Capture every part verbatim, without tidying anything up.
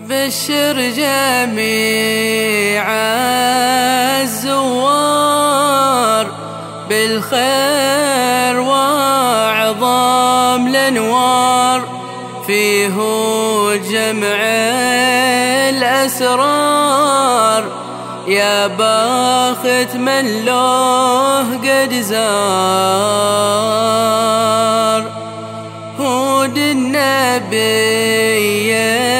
بشر جميع الزوار بالخير وأعظم الأنوار، فيه جمع الأسرار، يا باخت من له قد زار. هود النبي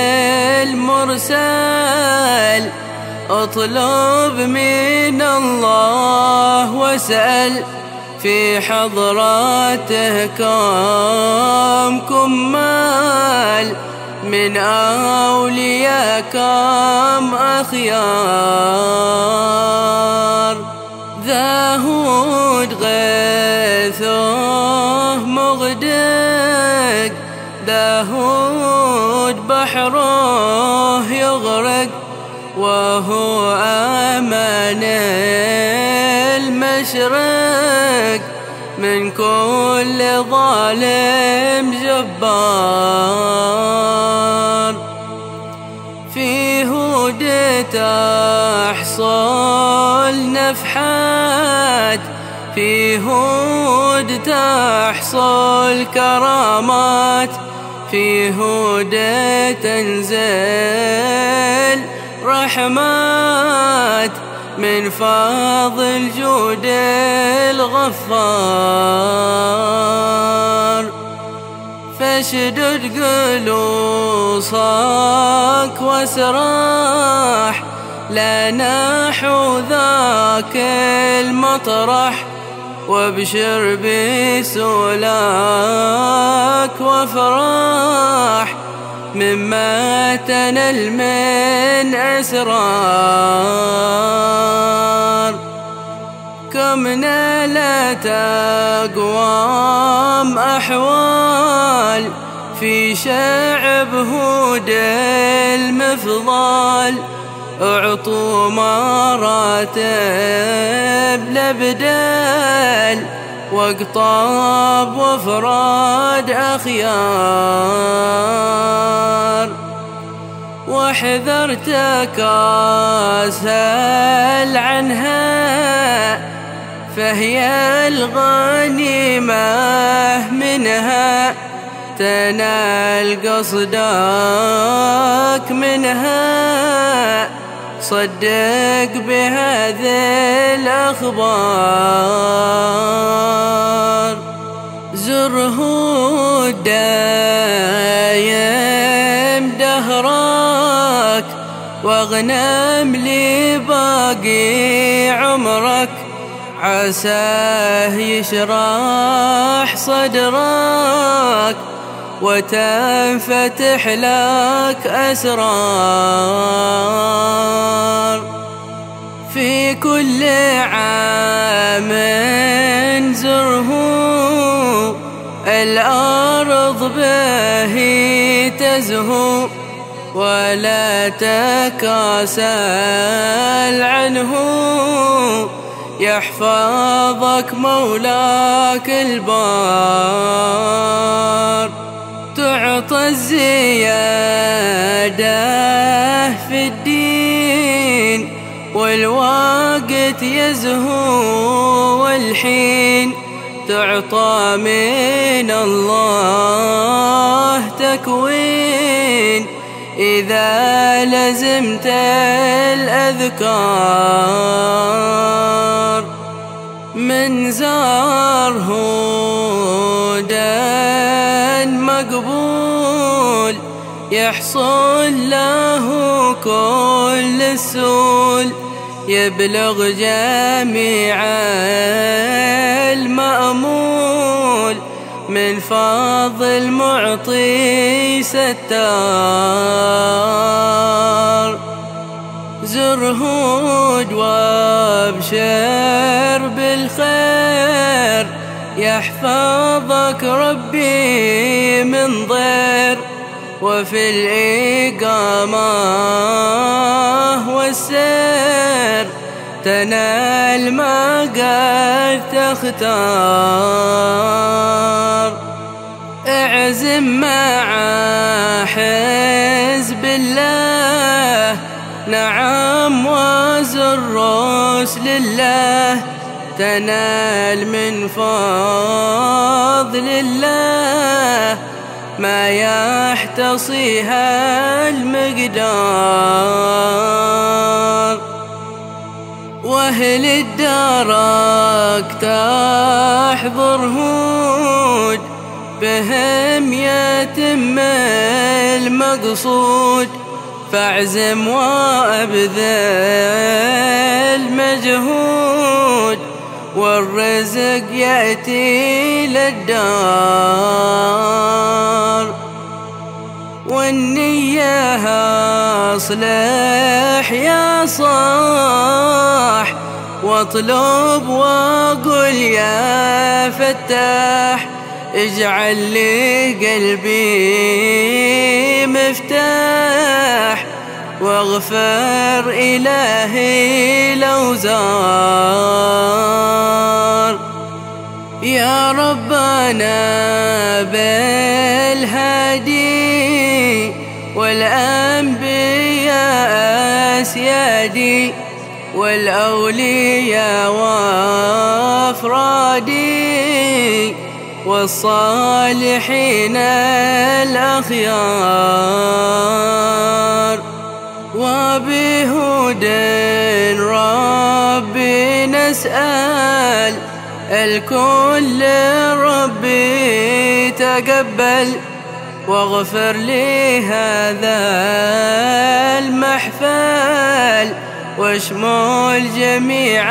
المرسل، اطلب من الله واسأل، في حضراته كم كمال، من أولياء كم أخيار. ذا هود غيثه مغدق، ذا هود بحره يغرق، وهو أمان المشرق من كل ظالم جبار. في هود تحصل نفحات، في هود تحصل كرامات، في هود تنزل رحمات، من فضل جود الغفار. فاشدد قلوصك واسرح، لا نحو ذاك المطرح، وابشر بسولاك وافرح، مما تنل من أسرار. كم نالت أقوام أحوال، في شعب هود المفضال، اعطوا مراتب لبدال، واقطاب وافراد أخيار. واحذر تكاسل عنها، فهي الغنيمة منها، تنال قصدك منها، صدق بهذه الأخبار. زر هود دايم دهرك، واغنم لباقي عمرك، عساه يشرح صدرك، وتنفتح لك أسرار. في كل عام زره، الأرض به تزهو، ولا تكاسل عنه، يحفظك مولاك البار. تعطى الزيادة في الدين، والوقت يزهو والحين، تعطى من الله تكوين، إذا لزمت الأذكار. من زار هودا مقبول، يحصل له كل السول، يبلغ جميع المأمول، من فضل معطي ستار. زر هود وابشر بالخير، يحفظك ربي من ضير، وفي الإقامة والسير، تنال ما قد تختار. اعزم مع حزب الله، لله، نعم وزروس لله، تنال من فضل الله ما يحتصيها المقدار. واهل الدرك تحضر هود، بهم يتم المقصود، فاعزم وابذل مجهود، والرزق يأتي للدار. والنية اصلح يا صاح، واطلب وقل يا فتاح، اجعل لي قلبي مفتاح، واغفر إلهي لو زار. يا ربنا بالهادي والأنبياء أسيادي، والأولياء وأفرادي، والصالحين الأخيار. وبهود ربي نسأل، الكل ربي تقبل، واغفر لي هذا المحفل، واشمل جميع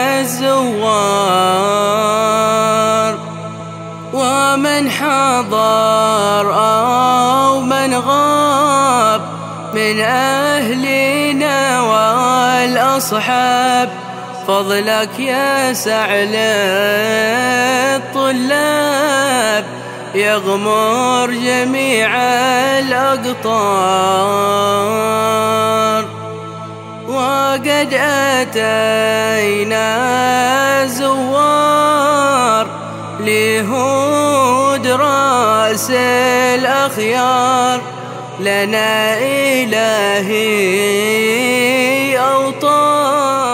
الزوار. ومن حضر أو من غاب من أهلنا والأصحاب، فضلك يسع للطلاب، يغمر جميع الأقطار. وقد أتينا زوار لهود رأس الأخيار، لنا إلهي أوطار.